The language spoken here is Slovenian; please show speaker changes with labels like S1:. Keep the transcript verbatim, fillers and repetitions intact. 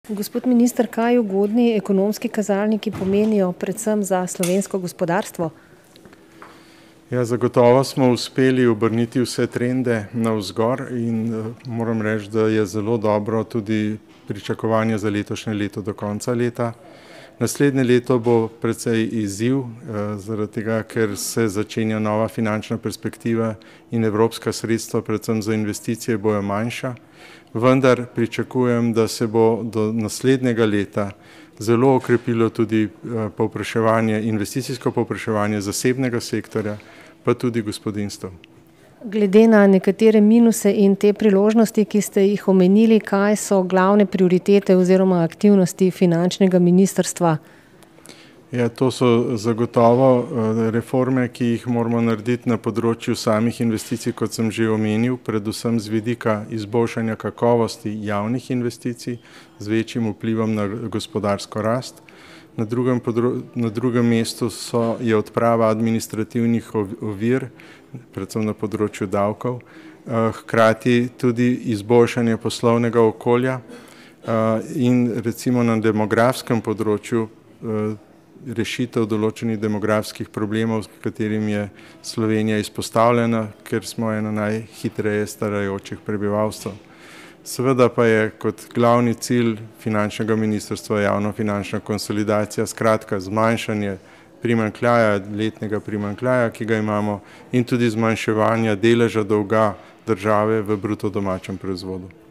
S1: Gospod minister, kaj ugodni ekonomski kazalniki pomenijo predvsem za slovensko gospodarstvo?
S2: Ja, zagotovo smo uspeli obrniti vse trende navzgor in moram reči, da je zelo dobro tudi pričakovanje za letošnje leto do konca leta. Naslednje leto bo precej izziv, zaradi tega, ker se začenja nova finančna perspektiva in evropska sredstva, predvsem za investicije, bojo manjša. Vendar pričakujem, da se bo do naslednjega leta zelo okrepilo tudi povpraševanje, investicijsko povpraševanje zasebnega sektorja, pa tudi gospodinjstev.
S1: Glede na nekatere minuse in te priložnosti, ki ste jih omenili, kaj so glavne prioritete oziroma aktivnosti finančnega ministrstva?
S2: Ja, to so zagotovo reforme, ki jih moramo narediti na področju samih investicij, kot sem že omenil, predvsem z vidika izboljšanja kakovosti javnih investicij z večjim vplivom na gospodarsko rast. Na drugem, na drugem mestu so, je odprava administrativnih ovir, predvsem na področju davkov, hkrati tudi izboljšanje poslovnega okolja in recimo na demografskem področju rešitev določenih demografskih problemov, s katerim je Slovenija izpostavljena, ker smo eno najhitreje starajočih prebivalstev. Seveda pa je kot glavni cilj finančnega ministrstva javnofinančna konsolidacija, skratka zmanjšanje primanjkljaja, letnega primanjkljaja, ki ga imamo, in tudi zmanjševanja deleža dolga države v bruto domačem proizvodu.